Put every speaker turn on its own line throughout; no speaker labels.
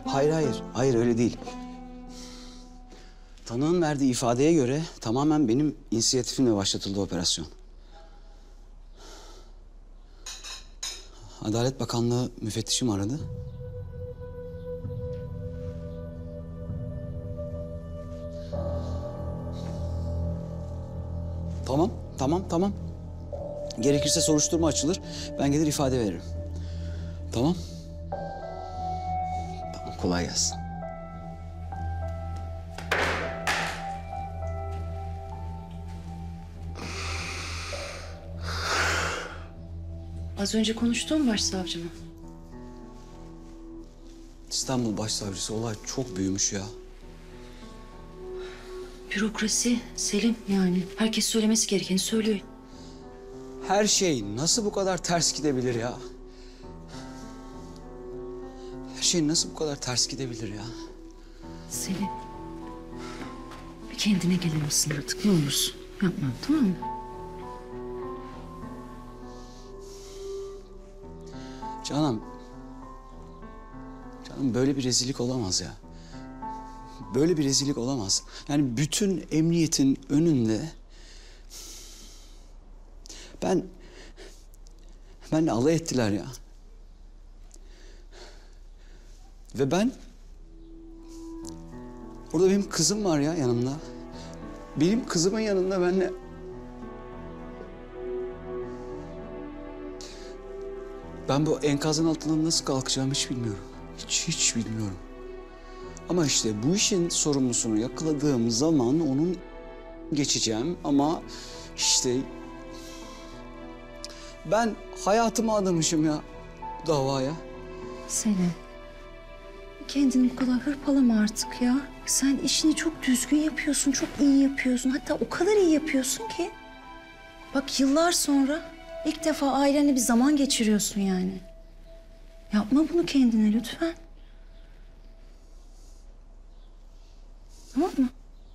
Hayır, hayır. Hayır, öyle değil. Tanığın verdiği ifadeye göre tamamen benim inisiyatifimle başlatıldı operasyon. Adalet Bakanlığı müfettişim aradı. Tamam. Gerekirse soruşturma açılır. Ben gelir ifade veririm. Tamam. Tamam, kolay gelsin.
Az önce konuştuğum başsavcı mı?
İstanbul Başsavcısı, olay çok büyümüş ya.
Bürokrasi, Selim yani. Herkes söylemesi gerekeni söylüyor.
Her şey nasıl bu kadar ters gidebilir ya? Her şey nasıl bu kadar ters gidebilir ya?
Selim. Bir kendine gelir misin artık ne olursun? Yapma, tamam mı?
Canım böyle bir rezillik olamaz ya. Böyle bir rezillik olamaz. Yani bütün emniyetin önünde benle alay ettiler ya. Ve orada benim kızım var ya yanımda. Benim kızımın yanında benle... Ben bu enkazın altından nasıl kalkacağımı hiç bilmiyorum. Hiç bilmiyorum. Ama işte bu işin sorumlusunu yakaladığım zaman onun geçeceğim ama işte ben hayatımı adamışım ya davaya.
Selim. Kendini bu kadar hırpalama artık ya. Sen işini çok düzgün yapıyorsun, çok iyi yapıyorsun. Hatta o kadar iyi yapıyorsun ki. Bak yıllar sonra ilk defa ailenle bir zaman geçiriyorsun yani. Yapma bunu kendine lütfen. Tamam mı?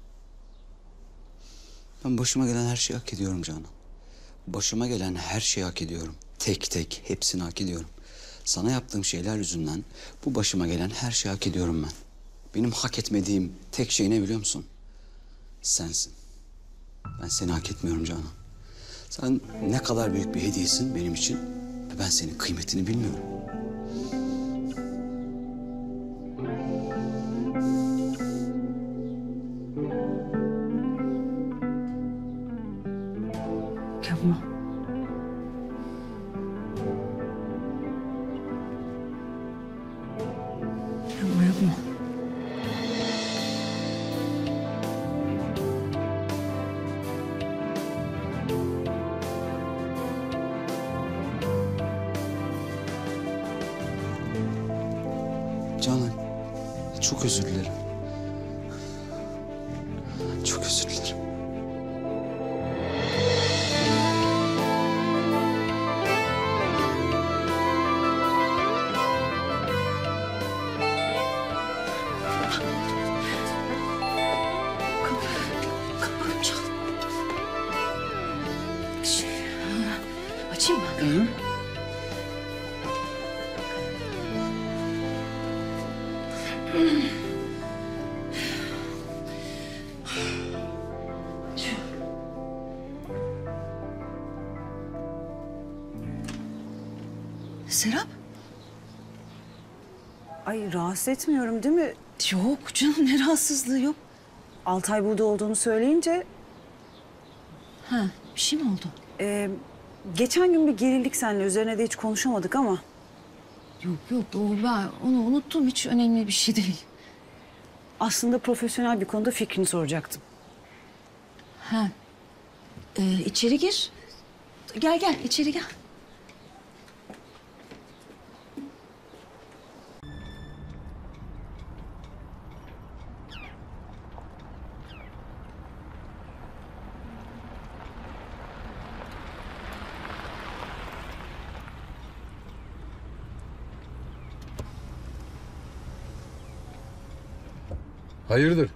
Ben başıma gelen her şeyi hak ediyorum Canan. Başıma gelen her şeyi hak ediyorum. Tek tek hepsini hak ediyorum. Sana yaptığım şeyler yüzünden bu başıma gelen her şeyi hak ediyorum ben. Benim hak etmediğim tek şey ne biliyor musun? Sensin. Ben seni hak etmiyorum Canan. Sen ne kadar büyük bir hediyesin benim için ve ben senin kıymetini bilmiyorum.
Yapma. Yapma.
Canan, çok özür dilerim. Çok özür dilerim.
Kapım çal. Açayım mı?
Hı?
Serap?
Ay rahatsız etmiyorum değil mi?
Yok canım ne rahatsızlığı yok.
Altay burada olduğunu söyleyince...
Ha bir şey mi oldu?
Geçen gün bir gerildik seninle. Üzerine de hiç konuşamadık ama...
Yok ben onu unuttum hiç önemli bir şey değil.
Aslında profesyonel bir konuda fikrini soracaktım.
Ha. İçeri gir. Gel içeri gel.
Hayırdır?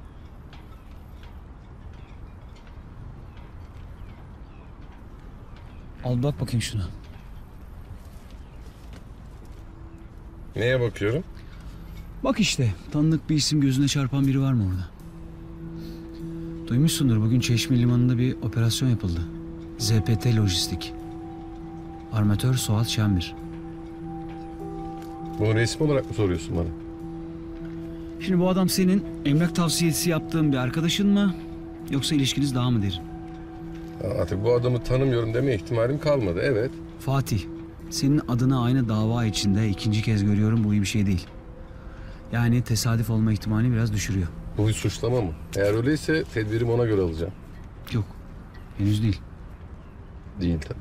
Al bak bakayım şuna.
Neye bakıyorum?
Bak işte tanıdık bir isim gözüne çarpan biri var mı orada? Duymuşsundur bugün Çeşme Limanı'nda bir operasyon yapıldı. ZPT Lojistik. Armatör Suat Şenbir.
Bunu resmi olarak mı soruyorsun bana?
Şimdi bu adam senin emlak tavsiyesi yaptığın bir arkadaşın mı? Yoksa ilişkiniz daha mı derin?
Artık bu adamı tanımıyorum deme ihtimalim kalmadı. Evet.
Fatih, senin adını aynı dava içinde ikinci kez görüyorum, bu iyi bir şey değil. Yani tesadüf olma ihtimalini biraz düşürüyor.
Bu bir suçlama mı? Eğer öyleyse tedbirimi ona göre alacağım.
Yok, henüz değil.
Değil tabii.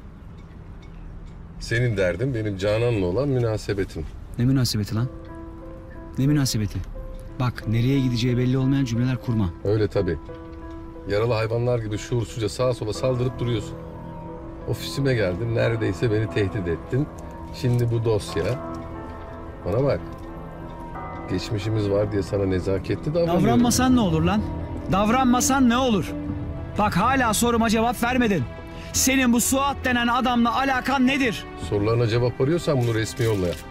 Senin derdin benim Canan'la olan münasebetim.
Ne münasebeti lan? Ne münasebeti? Bak, nereye gideceği belli olmayan cümleler kurma.
Öyle tabii. Yaralı hayvanlar gibi şuursuzca sağa sola saldırıp duruyorsun. Ofisime geldin, neredeyse beni tehdit ettin. Şimdi bu dosya. Bana bak. Geçmişimiz var diye sana nezaketli davranıyorum.
Davranmasan ne olur lan? Davranmasan ne olur? Bak hala soruma cevap vermedin. Senin bu Suat denen adamla alakan nedir?
Sorularına cevap arıyorsan bunu resmi yolla yap.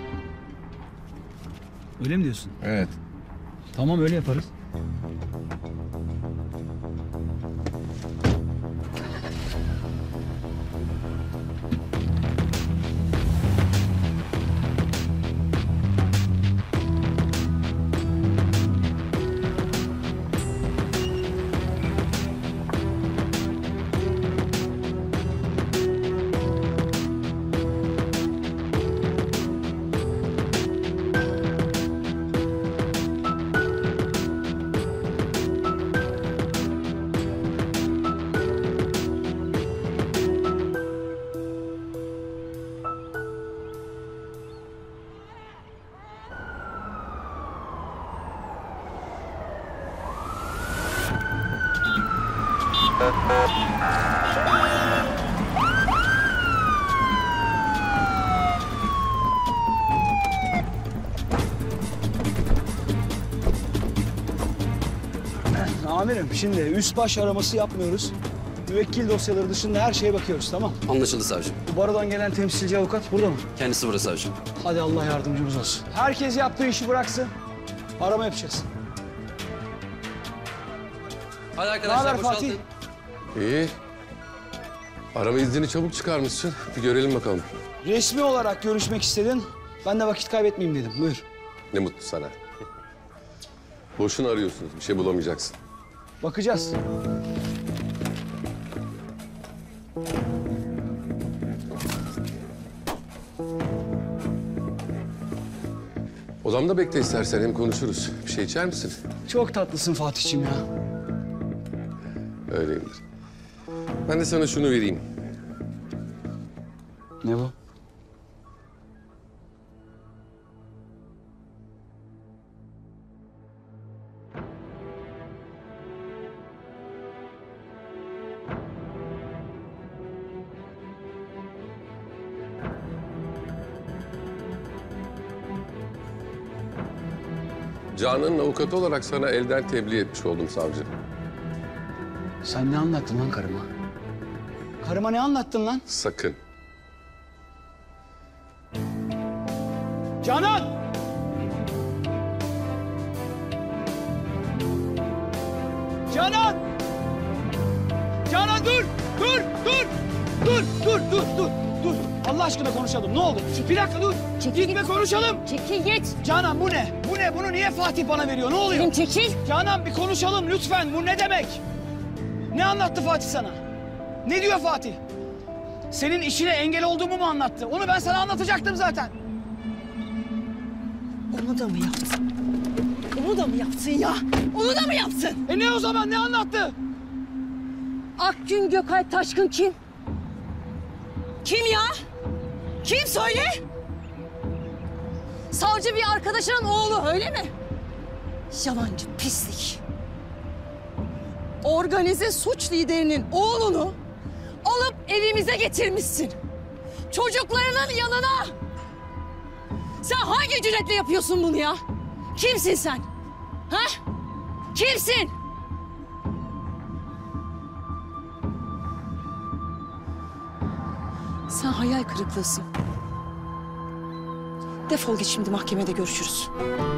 Öyle mi diyorsun?
Evet.
Tamam, öyle yaparız.
Amirim şimdi üst baş araması yapmıyoruz. Müvekkil dosyaları dışında her şeye bakıyoruz, tamam?
Anlaşıldı savcım.
Bu barodan gelen temsilci avukat burada mı?
Kendisi burada savcım.
Hadi Allah yardımcımız olsun. Herkes yaptığı işi bıraksın. Arama yapacağız.
Hadi
Ne
arkadaşlar
haber Fatih?
boşaltın.
İyi. Arama iznini çabuk çıkarmışsın. Bir görelim bakalım.
Resmi olarak görüşmek istedin. Ben de vakit kaybetmeyeyim dedim. Buyur.
Ne mutlu sana. Boşuna arıyorsunuz. Bir şey bulamayacaksın.
Bakacağız.
Odamda bekle istersen, hem konuşuruz. Bir şey içer misin?
Çok tatlısın Fatih'ciğim ya.
Öyleyimdir. Ben de sana şunu vereyim.
Ne bu?
Canan'ın avukatı olarak sana elden tebliğ etmiş oldum savcı.
Sen ne anlattın lan karıma? Karıma ne anlattın lan?
Sakın.
Canan! Canan! Canan dur! Dur! Dur! Dur! Dur! Allah aşkına konuşalım. Ne olur? Bir dakika dur. Gitme konuşalım.
Çekil git.
Canan bu ne? Bu ne? Bunu niye Fatih bana veriyor? Ne oluyor?
Selim çekil.
Canan bir konuşalım lütfen. Bu ne demek? Ne anlattı Fatih sana? Ne diyor Fatih? Senin işine engel olduğumu mu anlattı? Onu ben sana anlatacaktım zaten.
Onu da mı yaptın? Onu da mı yaptın ya? Onu da mı yaptın?
Ne o zaman? Ne anlattı?
Akgün Gökalp Taşkın kim? Kim ya? Kim söyle? Savcı bir arkadaşının oğlu öyle mi? Yalancı pislik. Organize suç liderinin oğlunu alıp evimize getirmişsin. Çocuklarının yanına. Sen hangi cüretle yapıyorsun bunu ya? Kimsin sen? Ha? Kimsin? Sen hayal kırıklığısın. Defol git, şimdi mahkemede görüşürüz.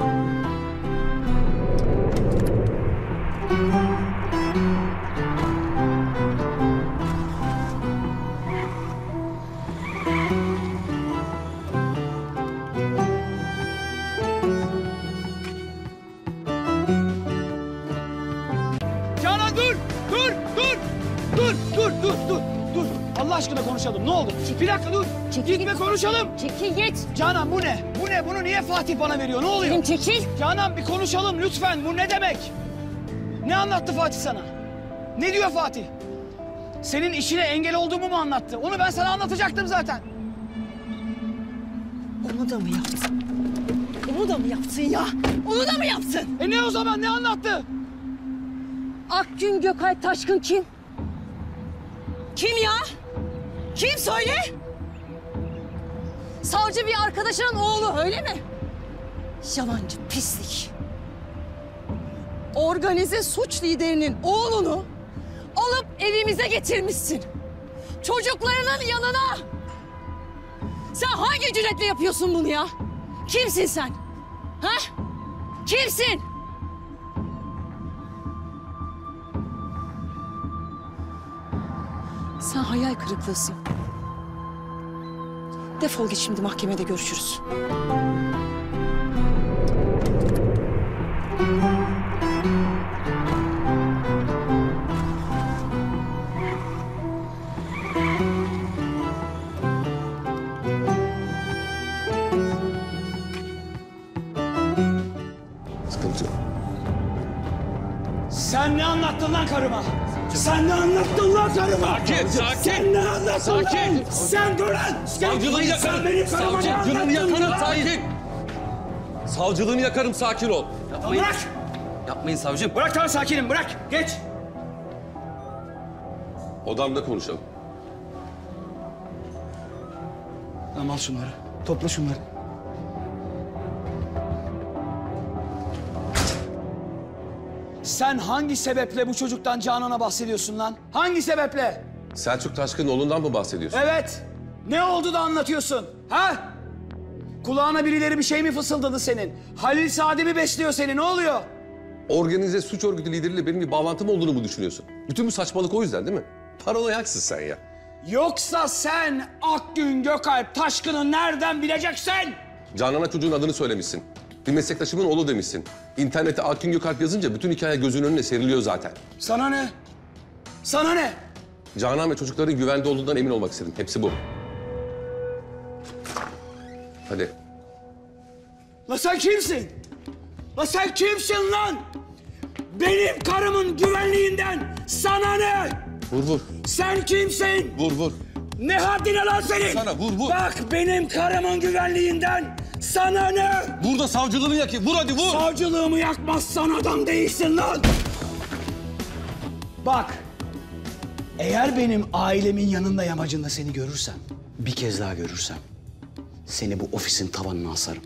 Canan dur! Dur! Dur! Dur! Dur! Dur! Dur! Dur! Allah aşkına konuşalım. Ne oldu? Bir dakika dur. Gitme konuşalım.
Çekil git.
Canan bu ne? Bu ne? Bunu niye Fatih bana veriyor? Ne oluyor?
Çekil.
Canan bir konuşalım lütfen. Bu ne demek? Ne anlattı Fatih sana? Ne diyor Fatih? Senin işine engel olduğumu mu anlattı? Onu ben sana anlatacaktım zaten.
Onu da mı yaptın? Onu da mı yaptın ya? Onu da mı yaptın?
Ne o zaman? Ne anlattı?
Akgün Gökalp Taşkın kim? Kim ya? Kim söyle? Savcı bir arkadaşının oğlu, öyle mi? Yalancı pislik. Organize suç liderinin oğlunu alıp evimize getirmişsin. Çocuklarının yanına. Sen hangi cüretle yapıyorsun bunu ya? Kimsin sen? Ha? Kimsin? Sen hayal kırıklığısın. Defol git, şimdi mahkemede görüşürüz.
Sıkıntı yok.
Sen ne anlattın lan karıma? Sen ne anlattın lan karıma?
Sakin, sakin.
Sen ne anlattın
Sakin.
lan? Sen dur lan.
Savcılığı yakarım.
Sen benim karıma ne
Savcılığını
anlattın
yakarım,
lan?
sakin. Savcılığını yakarım, sakin ol. Yapmayın.
Bırak.
Yapmayın savcım.
Bırak tamam sakinim bırak. Geç.
Odamda konuşalım.
Tamam al şunları. Topla şunları. Sen hangi sebeple bu çocuktan Canan'a bahsediyorsun lan? Hangi sebeple?
Selçuk Taşkın'ın oğlundan mı bahsediyorsun?
Evet. Ne oldu da anlatıyorsun? Ha? Kulağına birileri bir şey mi fısıldadı senin? Halil Sadi mi besliyor seni? Ne oluyor?
Organize suç örgütü lideriyle benim bir bağlantım olduğunu mu düşünüyorsun? Bütün bu saçmalık o yüzden değil mi? Paranoyaksın sen ya.
Yoksa sen Akgün Gökalp Taşkın'ı nereden bileceksin?
Canan'a çocuğun adını söylemişsin. Bir meslektaşımın oğlu demişsin. İnternete Akgün Gökalp yazınca bütün hikaye gözünün önüne seriliyor zaten.
Sana ne? Sana ne?
Canan ve çocukların güvende olduğundan emin olmak istedim. Hepsi bu. Hadi.
La sen kimsin? La sen kimsin lan? Benim karımın güvenliğinden sana ne?
Vur vur.
Sen kimsin?
Vur vur.
Ne haddine lan senin?
Sana vur vur.
Bak benim karımın güvenliğinden sana ne?
Burada savcılığını yakayım. Vur hadi vur.
Savcılığımı yakmazsan adam değilsin lan. Bak. Eğer benim ailemin yanında yamacında seni görürsem, bir kez daha görürsem, seni bu ofisin tavanına asarım.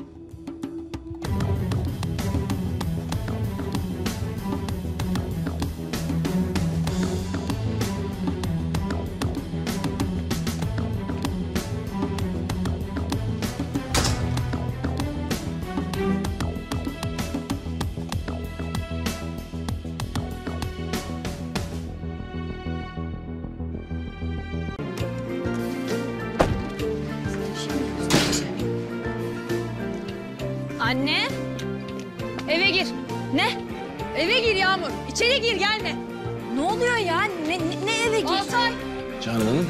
Anne. Eve gir. Ne? Eve gir Yağmur. İçeri gir, gelme. Ne oluyor ya? Ne eve gir? Altay.
Canan Hanım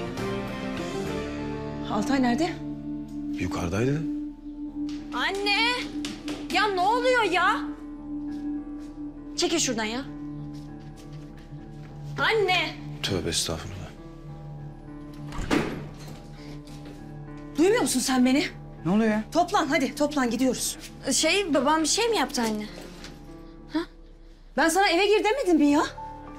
Altay nerede?
yukarıdaydı.
Anne. Ya ne oluyor ya? Çekil şuradan ya. Anne.
Tövbe estağfurullah.
Duymuyor musun sen beni?
Ne oluyor ya?
Toplan hadi, toplan gidiyoruz.
Babam bir şey mi yaptı anne?
Ben sana eve gir demedim mi ya?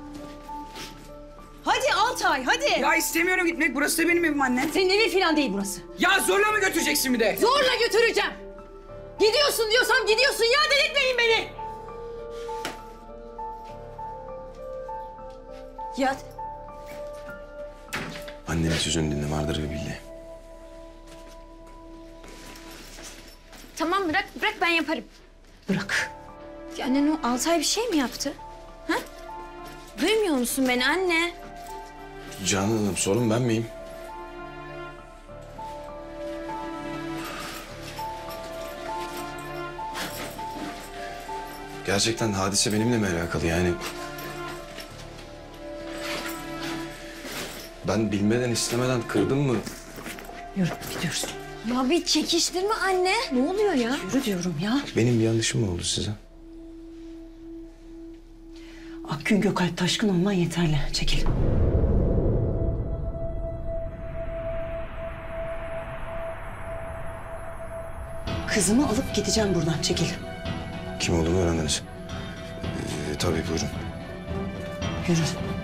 Hadi Altay, hadi.
Ya istemiyorum gitmek. Burası da benim evim anne.
Senin evin falan değil burası.
Ya zorla mı götüreceksin bir de?
Zorla götüreceğim. Gidiyorsun diyorsam gidiyorsun ya, delirtmeyin beni. Yat.
Annenin sözünü dinle vardır ve bildi.
Tamam bırak ben yaparım.
Bırak.
Ya annen o Altay bir şey mi yaptı? Ha? Duymuyor musun beni anne?
Canan Hanım, sorun ben miyim? Gerçekten hadise benimle mi alakalı yani? Ben bilmeden istemeden kırdım mı?
Yürü gidiyoruz.
Ya bir çekiştirme anne. Ne oluyor ya?
Yürü diyorum ya.
Benim bir yanlışım mı oldu size?
Akgün Gökalp Taşkın olman yeterli. Çekil. Kızımı alıp gideceğim buradan. Çekil.
Kim olduğumu öğrendiniz. Tabii buyurun.
Yürü.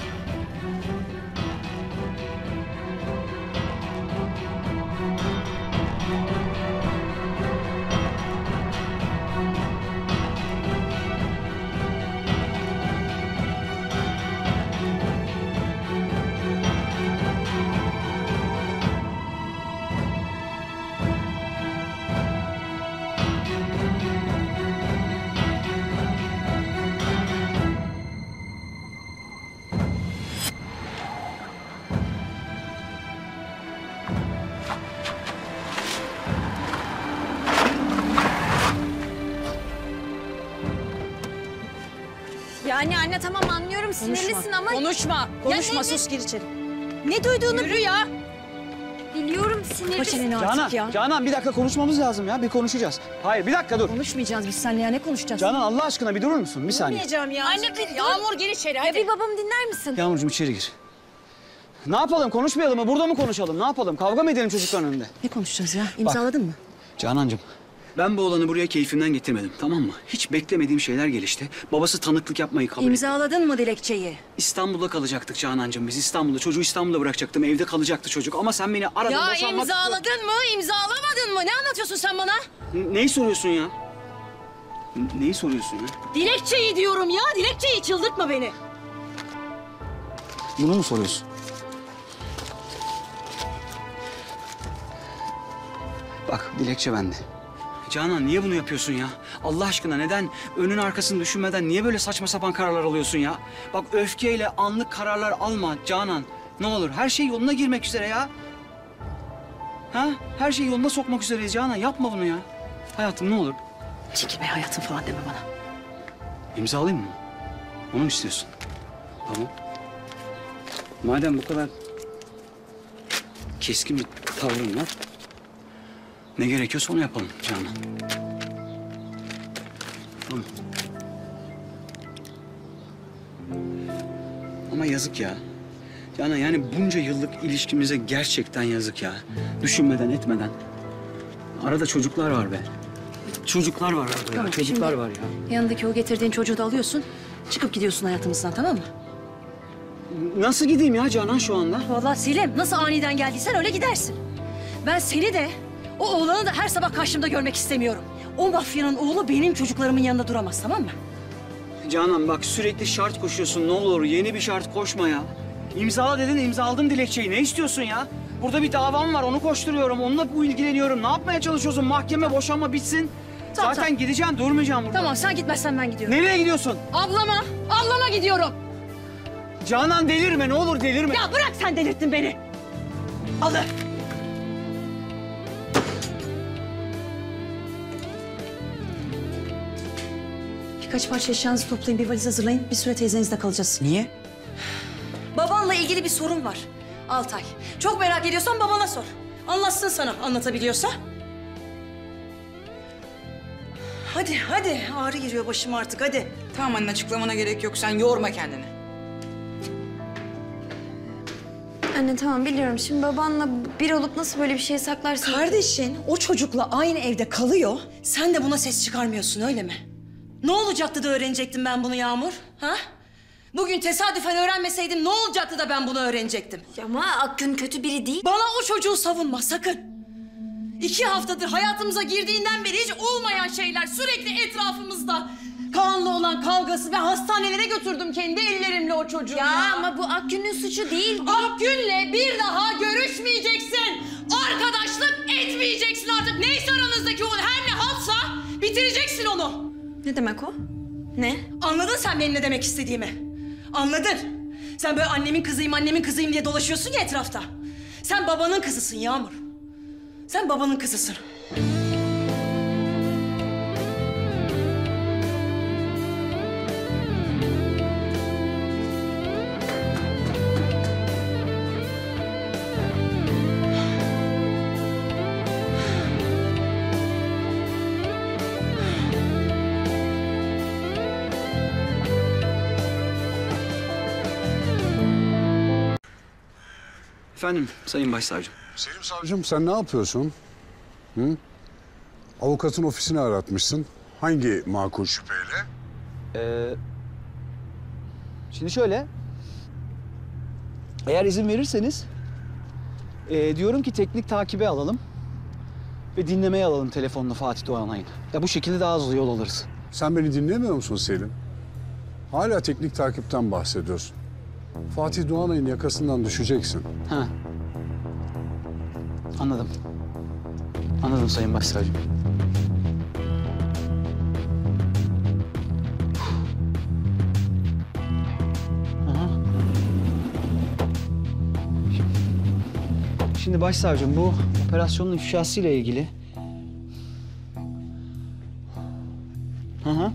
Yani anne tamam anlıyorum sinirlisin ama...
Konuşma. Konuşma.
Ya ne-
Sus gir içeri. Ne duyduğunu... Yürü ya.
Biliyorum sinirlisin.
Canan bir dakika konuşmamız lazım ya. Bir konuşacağız. Hayır bir dakika dur.
Konuşmayacağız biz seninle ya. Ne konuşacağız?
Canan Allah aşkına bir durur musun? Bir saniye.
Konuşmayacağım ya.
Anne bir Yağmur gir içeri
Ya
hadi.
bir babamı dinler misin?
Yağmurcuğum içeri gir. Ne yapalım? Konuşmayalım mı? Burada mı konuşalım? Ne yapalım? Kavga mı edelim çocukların önünde?
Ne konuşacağız ya? İmzaladın mı?
Canancığım, ben bu olanı buraya keyfimden getirmedim, tamam mı? Hiç beklemediğim şeyler gelişti. Babası tanıklık yapmayı kabul etti.
İmzaladın mı dilekçeyi?
İstanbul'da kalacaktık Canancığım. Biz İstanbul'da, çocuğu İstanbul'da bırakacaktım. Evde kalacaktı çocuk. Ama sen beni aradın,
Ya
boşanmak...
imzaladın mı, imzalamadın mı? Ne anlatıyorsun sen bana?
Neyi soruyorsun ya? Neyi soruyorsun ya?
Dilekçeyi diyorum ya, dilekçeyi çıldırtma beni.
Bunu mu soruyorsun? Bak, dilekçe bende. Canan niye bunu yapıyorsun ya? Allah aşkına neden önün arkasını düşünmeden niye böyle saçma sapan kararlar alıyorsun ya? Bak öfkeyle anlık kararlar alma Canan. Ne olur her şey yoluna girmek üzere ya. Ha? Her şeyi yoluna sokmak üzereyiz Canan. Yapma bunu ya. Hayatım ne olur.
Çekil be hayatım falan deme bana.
İmzalayayım mı? Onu mu istiyorsun? Tamam. Madem bu kadar keskin bir tavrın var, ne gerekiyorsa onu yapalım Canan. Tamam. Ama yazık ya. Canan yani bunca yıllık ilişkimize gerçekten yazık ya. Düşünmeden etmeden. Arada çocuklar var be. Çocuklar var arada ya.
Tamam,
Çocuklar
şimdi-
var ya.
Yanındaki o getirdiğin çocuğu da alıyorsun. Çıkıp gidiyorsun hayatımızdan, tamam mı?
Nasıl gideyim ya Canan şu anda?
Vallahi Selim, nasıl aniden geldiysen öyle gidersin. Ben seni de, o oğlanı da her sabah karşımda görmek istemiyorum. O mafyanın oğlu benim çocuklarımın yanında duramaz, tamam mı?
Canan bak sürekli şart koşuyorsun. Ne olur yeni bir şart koşma ya. İmzala dedin, imzaladım dilekçeyi. Ne istiyorsun ya? Burada bir davam var, onu koşturuyorum. Onunla bu ilgileniyorum. Ne yapmaya çalışıyorsun? Mahkeme, boşanma bitsin.
Tamam,
Zaten gideceğim, durmayacağım burada.
Tamam, sen gitmezsen ben gidiyorum.
Nereye gidiyorsun?
Ablama gidiyorum.
Canan delirme, ne olur delirme.
Ya bırak, sen delirttin beni. Alır. Birkaç parça eşyanızı toplayın, bir valiz hazırlayın. Bir süre teyzenizde kalacağız.
Niye?
Babanla ilgili bir sorun var Altay. Çok merak ediyorsan babana sor. Anlatsın sana, anlatabiliyorsa. Hadi. Ağrı giriyor başıma artık, hadi.
Tamam anne, açıklamana gerek yok. Sen yorma kendini.
Anne tamam biliyorum. Şimdi babanla bir olup nasıl böyle bir şey saklarsın?
Kardeşin o çocukla aynı evde kalıyor. Sen de buna ses çıkarmıyorsun, öyle mi? Ne olacaktı da öğrenecektim ben bunu Yağmur? Ha? Bugün tesadüfen öğrenmeseydim ne olacaktı da ben bunu öğrenecektim?
Ama Akgün kötü biri değil.
Bana o çocuğu savunma sakın. 2 haftadır hayatımıza girdiğinden beri hiç olmayan şeyler sürekli etrafımızda.
Kaan'la olan kavgası ve hastanelere götürdüm kendi ellerimle o çocuğu ya.
Ama bu Akgün'ün suçu değil.
Akgün'le bir daha görüşmeyeceksin. Arkadaşlık etmeyeceksin artık. Neyse aranızdaki o her ne haltsa bitireceksin onu.
Ne demek o? Ne?
Anladın sen benim ne demek istediğimi? Anladın. Sen böyle annemin kızıyım diye dolaşıyorsun ya etrafta. Sen babanın kızısın Yağmur. Sen babanın kızısın.
Efendim Sayın Başsavcım.
Selim Savcım sen ne yapıyorsun? Hı? Avukatın ofisini aratmışsın. Hangi makul şüpheyle?
Şimdi şöyle. Eğer izin verirseniz diyorum ki teknik takibe alalım ve dinlemeye alalım telefonla Fatih Doğanay'ın. Ya bu şekilde daha hızlı yol alırız.
Sen beni dinlemiyor musun Selim? Hala teknik takipten bahsediyorsun. Fatih Doğanay'ın yakasından düşeceksin.
Ha. Anladım. Anladım Sayın Başsavcım. Aha. Şimdi Başsavcım bu operasyonun ifşasıyla ilgili. Hı hı.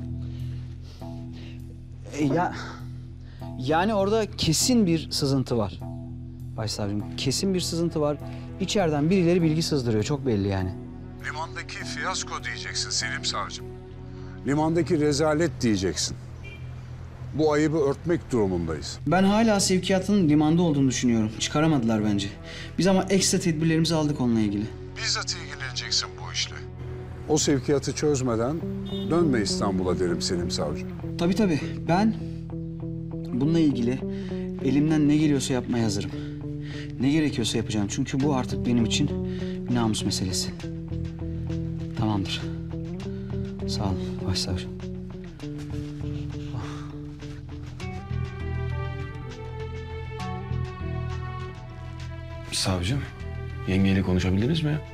Yani orada kesin bir sızıntı var. Başsavcım kesin bir sızıntı var. İçeriden birileri bilgi sızdırıyor çok belli yani.
Limandaki fiyasko diyeceksin Selim Savcım. Limandaki rezalet diyeceksin. Bu ayıbı örtmek durumundayız.
Ben hala sevkiyatın limanda olduğunu düşünüyorum. Çıkaramadılar bence. Biz ama ekstra tedbirlerimizi aldık onunla ilgili.
Bizzat ilgileneceksin bu işle. O sevkiyatı çözmeden dönme İstanbul'a derim Selim Savcım.
Tabii. Ben bununla ilgili elimden ne geliyorsa yapmaya hazırım. Ne gerekiyorsa yapacağım. Çünkü bu artık benim için bir namus meselesi. Tamamdır. Sağ olun Başsavcım.
Savcım, yengeyle konuşabildiniz mi?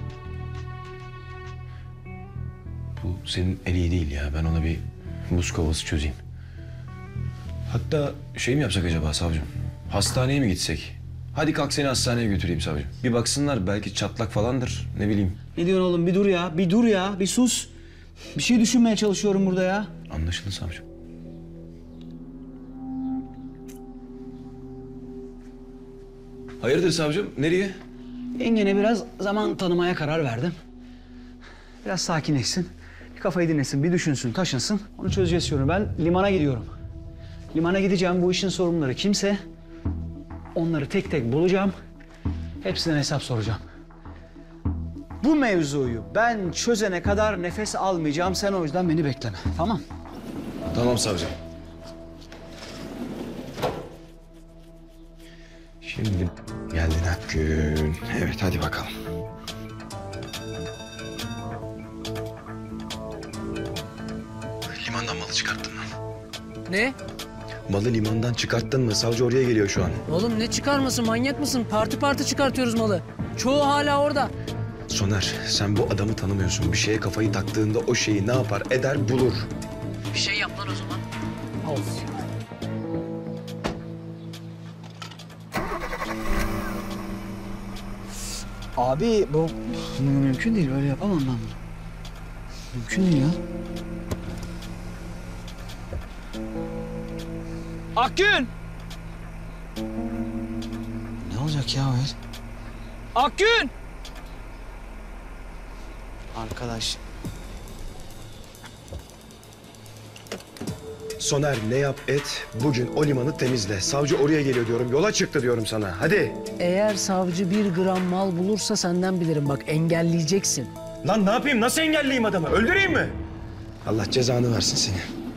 Bu senin el iyi değil ya. Ben ona bir buz kovası çözeyim. Hatta şey mi yapsak acaba savcım? Hastaneye mi gitsek? Hadi kalk seni hastaneye götüreyim savcım. Bir baksınlar belki çatlak falandır ne bileyim.
Ne diyorsun oğlum? Bir dur ya, bir sus. Bir şey düşünmeye çalışıyorum burada ya.
Anlaşıldı savcım. Hayırdır savcım? Nereye?
Yengene biraz zaman tanımaya karar verdim. Biraz sakinleşsin, bir kafayı dinlesin, bir düşünsün, taşınsın. Onu çözeceğiz diyorum. Ben limana gidiyorum. Limana gideceğim. Bu işin sorumluları kimse onları tek tek bulacağım. Hepsinden hesap soracağım. Bu mevzuyu ben çözene kadar nefes almayacağım. Sen o yüzden beni bekleme. Tamam?
Tamam savcım. Şimdi geldin Akgün. Evet hadi bakalım. Limandan malı çıkarttın mı?
Ne?
Malı limandan çıkarttın mı? Savcı oraya geliyor şu an.
Oğlum ne çıkarması, manyak mısın? Parti çıkartıyoruz malı. Çoğu hala orada.
Soner sen bu adamı tanımıyorsun. Bir şeye kafayı taktığında o şeyi ne yapar eder bulur.
Bir şey yap lan o zaman. Olsun.
Abi bu mümkün değil. Böyle yapamam ben bunu. Mümkün değil ya. Akgün! Ne olacak ya o el? Akgün! Arkadaş.
Soner ne yap et bugün o limanı temizle. Savcı oraya geliyor diyorum. Yola çıktı diyorum sana. Hadi.
Eğer savcı 1 gram mal bulursa senden bilirim. Bak engelleyeceksin.
Lan ne yapayım? Nasıl engelleyeyim adamı? Öldüreyim mi? Allah cezanı versin seni.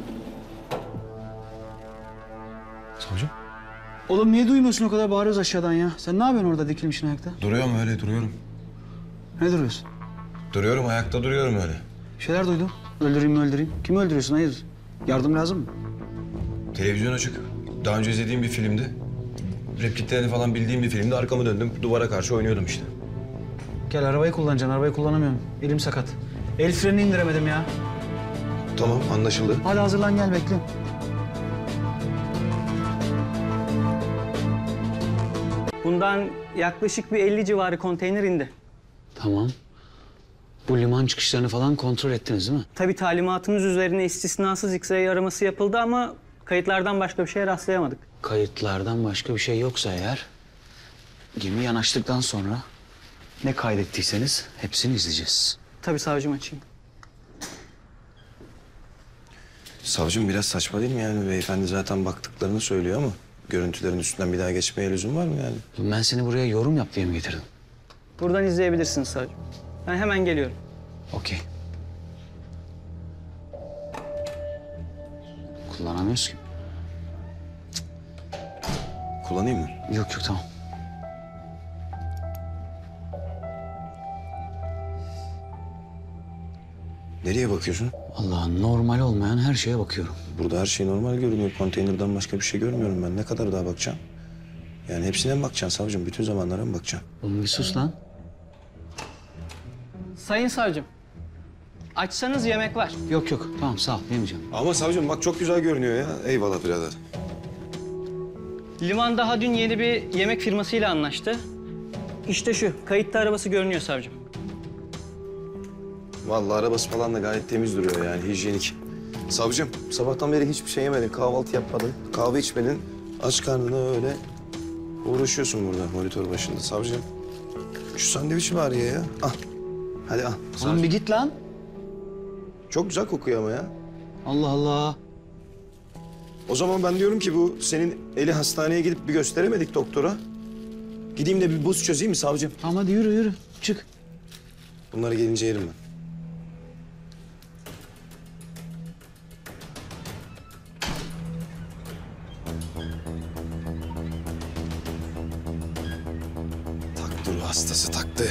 Savcım?
Oğlum niye duymuyorsun o kadar bağırıyoruz aşağıdan ya? Sen ne yapıyorsun orada dikilmişsin ayakta?
Duruyorum öyle duruyorum.
Ne duruyorsun?
Duruyorum ayakta duruyorum öyle.
Bir şeyler duydum. Öldüreyim mi öldüreyim? Kimi öldürüyorsun hayırdır? Yardım lazım mı?
Televizyon açık. Daha önce izlediğim bir filmdi. Repliklerini falan bildiğim bir filmde arkamı döndüm. Duvara karşı oynuyordum işte.
Gel arabayı kullanacaksın. Arabayı kullanamıyorum. Elim sakat. El frenini indiremedim ya.
Tamam, anlaşıldı.
Hadi hazırlan gel bekle.
Bundan yaklaşık bir 50 civarı konteyner indi.
Tamam. Bu liman çıkışlarını falan kontrol ettiniz değil mi?
Tabii talimatımız üzerine istisnasız X-ray araması yapıldı ama kayıtlardan başka bir şeye rastlayamadık.
Kayıtlardan başka bir şey yoksa eğer... gemi yanaştıktan sonra ne kaydettiyseniz hepsini izleyeceğiz.
Tabii savcım, açayım.
Savcım biraz saçma değil mi yani? Beyefendi zaten baktıklarını söylüyor ama... görüntülerin üstünden bir daha geçmeye lüzum var mı yani?
Ben seni buraya yorum yap diye mi getirdim?
Buradan izleyebilirsiniz savcım. Ben hemen geliyorum.
Okey. Kullanamıyoruz ki.
Kullanayım mı?
Yok tamam.
Nereye bakıyorsun?
Allah, normal olmayan her şeye bakıyorum.
Burada her şey normal görünüyor. Konteynerden başka bir şey görmüyorum ben. Ne kadar daha bakacağım? Yani hepsine mi bakacaksın savcım? Bütün zamanlara mı bakacaksın?
Oğlum bir sus lan.
Sayın savcım, açsanız yemek var.
Yok tamam sağ ol, yemeyeceğim.
Ama savcım bak çok güzel görünüyor ya. Eyvallah birader.
Liman daha dün yeni bir yemek firmasıyla anlaştı. İşte şu, kayıtlı arabası görünüyor savcım.
Vallahi arabası falan da gayet temiz duruyor yani, hijyenik. Savcım, sabahtan beri hiçbir şey yemedin, kahvaltı yapmadın, kahve içmedin. Aç karnına öyle uğraşıyorsun burada monitör başında savcım. Şu sandviçi var ya. Al. Hadi al.
Oğlum bir git lan.
Çok güzel kokuyor ama ya.
Allah Allah.
O zaman ben diyorum ki bu senin eli hastaneye gidip bir gösteremedik doktora. Gideyim de bir buz çözeyim mi savcım?
Tamam hadi yürü. Çık.
Bunları gelince yerim ben. Taktı ruh hastası taktı.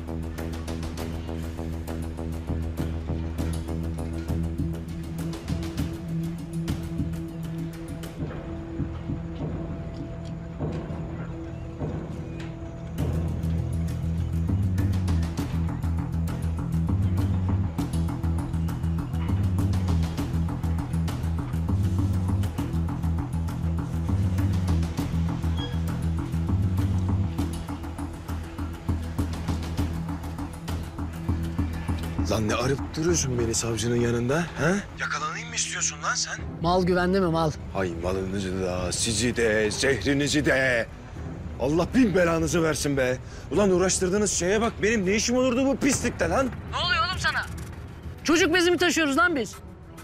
Lan ne arıp duruyorsun beni savcının yanında, ha? Yakalanayım mı istiyorsun lan sen?
Mal güvende mi mal?
Hay malınızı da, sizi de, zehrinizi de. Allah bin belanızı versin be. Ulan uğraştırdığınız şeye bak, benim ne işim olurdu bu pislikte lan?
Ne oluyor oğlum sana? Çocuk bezi mi taşıyoruz lan biz?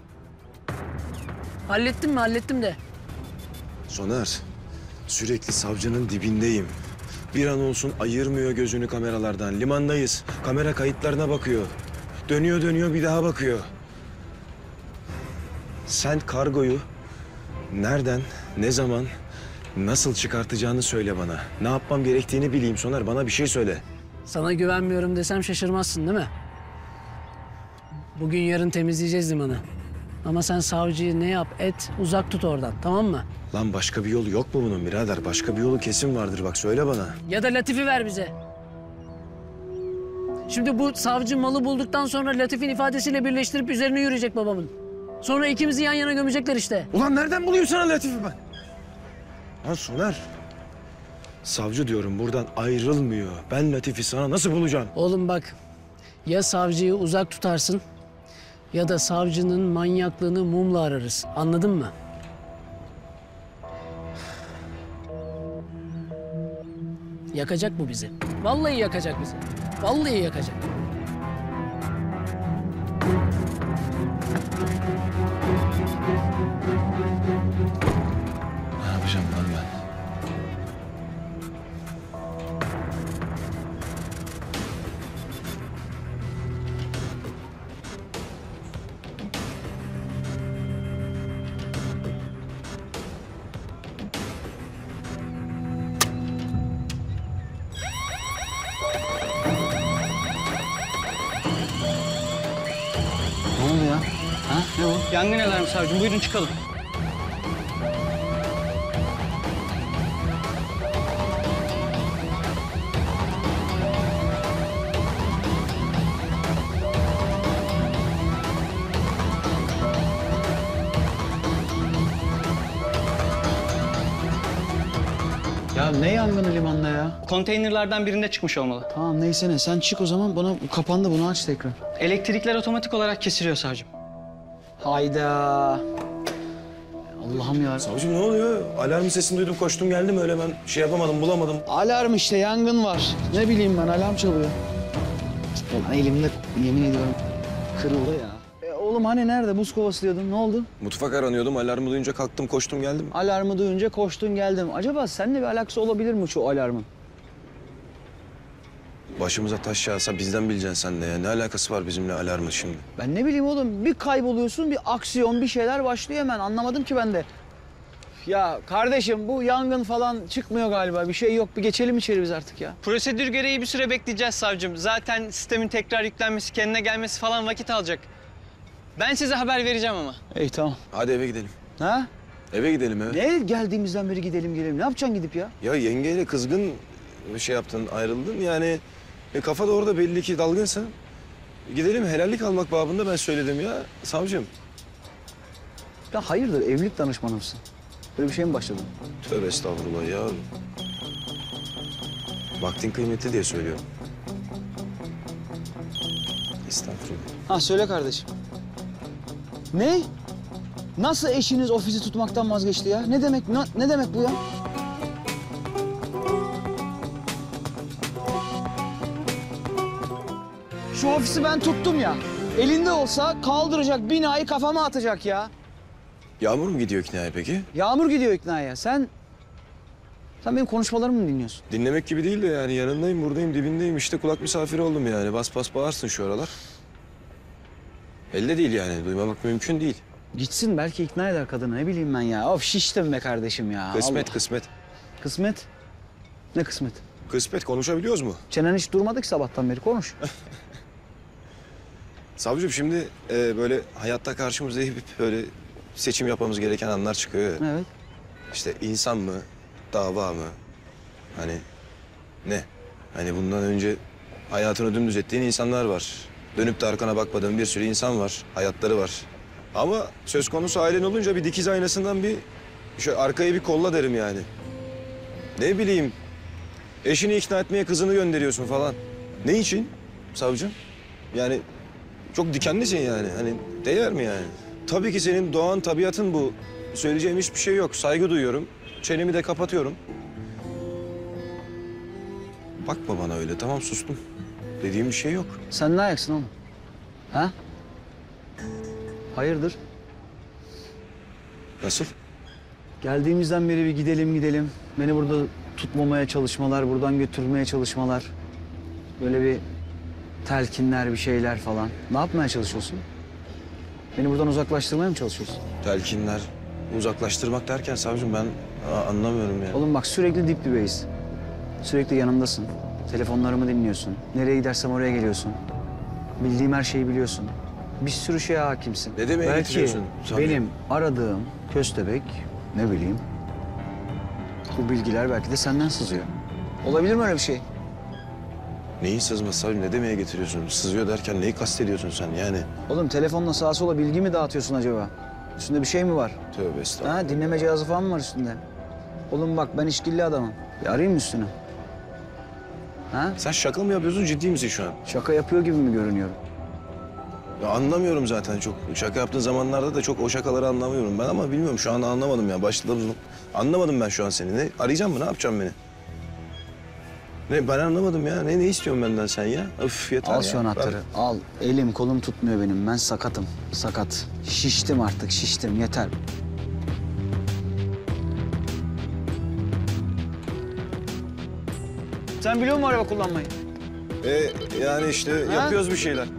Hallettim de.
Soner, sürekli savcının dibindeyim. Bir an olsun ayırmıyor gözünü kameralardan. Limandayız, kamera kayıtlarına bakıyor. Dönüyor bir daha bakıyor. Sen kargoyu nereden, ne zaman, nasıl çıkartacağını söyle bana. Ne yapmam gerektiğini bileyim Soner, bana bir şey söyle.
Sana güvenmiyorum desem şaşırmazsın değil mi? Bugün yarın temizleyeceğiz limanı. Ama sen savcıyı ne yap et uzak tut oradan, tamam mı?
Lan başka bir yolu yok mu bunun birader? Başka bir yolu kesin vardır, bak söyle bana.
Ya da Latif'i ver bize. Şimdi bu savcı malı bulduktan sonra Latif'in ifadesiyle birleştirip üzerine yürüyecek babamın. Sonra ikimizi yan yana gömecekler işte.
Ulan nereden bulayım sana Latif'i ben? Lan Soner, savcı diyorum buradan ayrılmıyor. Ben Latif'i sana nasıl bulacağım?
Oğlum bak, ya savcıyı uzak tutarsın ya da savcının manyaklığını mumla ararız. Anladın mı? Yakacak bu bizi. Vallahi yakacak bizi. Vallahi yakacak.
Ne yapacağım lan ben?
Ha? Ne bu?
Yangın alarmı savcım. Buyurun çıkalım.
Ya ne yangını limanda ya?
Konteynerlardan birinde çıkmış olmalı.
Tamam neyse ne. Sen çık o zaman. Bana kapandı, bunu aç tekrar.
Elektrikler otomatik olarak kesiliyor savcım.
Hayda. Allah'ım ya.
Savcım ne oluyor? Alarm sesini duydum, koştum geldim öyle ben şey yapamadım, bulamadım.
Alarm işte, yangın var. Ne bileyim ben, alarm çalıyor. Ulan elimde yemin ediyorum kırıldı ya. Oğlum hani nerede? Buz kovası diyordun. Ne oldu?
Mutfak aranıyordum, alarmı duyunca kalktım, koştum geldim.
Alarmı duyunca koştun geldim. Acaba seninle bir alakası olabilir mi şu alarmın?
Başımıza taş yağsa bizden bileceksin sen de ya. Ne alakası var bizimle alarmın şimdi?
Ben ne bileyim oğlum, bir kayboluyorsun, bir aksiyon, bir şeyler başlıyor hemen. Anlamadım ki ben de. Ya kardeşim, bu yangın falan çıkmıyor galiba. Bir şey yok. Bir geçelim içeri biz artık ya.
Prosedür gereği bir süre bekleyeceğiz savcım. Zaten sistemin tekrar yüklenmesi, kendine gelmesi falan vakit alacak. Ben size haber vereceğim ama.
İyi tamam.
Hadi eve gidelim.
Ha?
Eve gidelim eve.
Ne geldiğimizden beri gidelim gelelim. Ne yapacaksın gidip ya?
Ya yengeyle kızgın bir şey yaptın, ayrıldın. Yani kafa da orada belli ki dalgınsa. Gidelim, helallik almak babında ben söyledim ya savcım.
Ya hayırdır, evlilik danışmanı mısın? Böyle bir şey mi başladın?
Tövbe estağfurullah ya. Vaktin kıymetli diye söylüyorum. Estağfurullah.
Ha söyle kardeşim. Ne? Nasıl eşiniz ofisi tutmaktan vazgeçti ya? Ne demek ne demek bu ya? Şu ofisi ben tuttum ya. Elinde olsa kaldıracak, binayı kafama atacak ya.
Yağmur mu gidiyor iknaya peki?
Yağmur gidiyor iknaya. Sen benim konuşmalarımı mı dinliyorsun?
Dinlemek gibi değil de yani yanındayım, buradayım, dibindeyim. İşte kulak misafiri oldum yani. Bas bas bağırsın şu aralar. Elde değil yani. Duymamak mümkün değil.
Gitsin, belki ikna eder kadını. Ne bileyim ben ya. Of şiştim be kardeşim ya.
Kısmet,
Allah.
kısmet.
Kısmet? Ne kısmet?
Kısmet konuşabiliyoruz mu?
Çenen hiç durmadı ki sabahtan beri. Konuş.
Savcım şimdi böyle hayatta karşımıza hep böyle seçim yapmamız gereken anlar çıkıyor.
Evet.
İşte insan mı, dava mı? Hani ne? Hani bundan önce hayatını dümdüz ettiğin insanlar var. Dönüp de arkana bakmadığın bir sürü insan var. Hayatları var. Ama söz konusu ailen olunca bir dikiz aynasından bir şöyle arkaya bir kolla derim yani. Ne bileyim, eşini ikna etmeye kızını gönderiyorsun falan. Ne için savcım? Yani çok dikenlisin yani. Hani değer mi yani? Tabii ki senin doğan tabiatın bu. Söyleyeceğim hiçbir şey yok. Saygı duyuyorum. Çenemi de kapatıyorum. Bakma bana öyle. Tamam sustum. Dediğim bir şey yok.
Sen ne ayaksın oğlum? Ha? Hayırdır?
Nasıl?
Geldiğimizden beri bir gidelim. Beni burada tutmamaya çalışmalar, buradan götürmeye çalışmalar. Böyle bir telkinler, bir şeyler falan. Ne yapmaya çalışıyorsun? Beni buradan uzaklaştırmaya mı çalışıyorsun?
Telkinler, uzaklaştırmak derken savcım ben anlamıyorum yani.
Oğlum bak, sürekli dip dibeyiz. Sürekli yanımdasın. Telefonlarımı dinliyorsun. Nereye gidersem oraya geliyorsun. Bildiğim her şeyi biliyorsun. Bir sürü şeye hakimsin.
Ne demeye getiriyorsun?
Belki benim aradığım köstebek, ne bileyim, bu bilgiler belki de senden sızıyor. Olabilir mi öyle bir şey?
Neyin sızması savcım? Ne demeye getiriyorsun? Sızıyor derken neyi kastediyorsun sen yani?
Oğlum telefonla sağa sola bilgi mi dağıtıyorsun acaba? Üstünde bir şey mi var?
Tövbe estağfurullah.
Ha, dinleme cihazı falan mı var üstünde? Oğlum bak, ben işkilli adamım. Bir arayayım mı üstünü? Ha?
Sen şaka mı yapıyorsun, ciddi misin şu an?
Şaka yapıyor gibi mi görünüyorum?
Ya anlamıyorum zaten çok. Şaka yaptığın zamanlarda da çok o şakaları anlamıyorum ben ama bilmiyorum şu an anlamadım ya. Başladım. Anlamadım ben şu an seni. Ne arayacağım mı? Ne yapacağım beni? Ne ben anlamadım ya. Ne istiyorsun benden sen ya? Öf yeter
Al
ya.
şu anahtarı. Al. Elim kolum tutmuyor benim. Ben sakatım. Sakat. Şiştim artık, şiştim. Yeter. Sen biliyor musun araba kullanmayı?
Yani işte yapıyoruz bir şeyler.